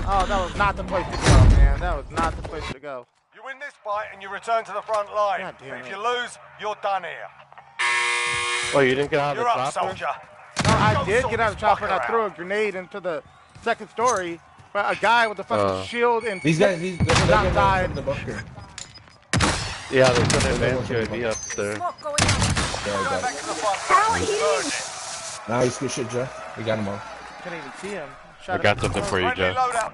Oh, that was not the place to go, man. That was not the place to go. You win this fight and you return to the front line. God damn But if it. you lose, you're done here. Oh, you didn't get out of You're the up, chopper? soldier. No, I Go did sort get out of this the chopper and I fucker threw a out. grenade into the second story, but a guy with a fucking shield and These guys, they're outside. from the bunker. Yeah, there's an advanced UAV up there. Smoke going on. Go back to the front Talent line. healing. Nice, good shit, Joe. We got them all. Couldn't even see him. I got something for you, Friendly Joe. loadout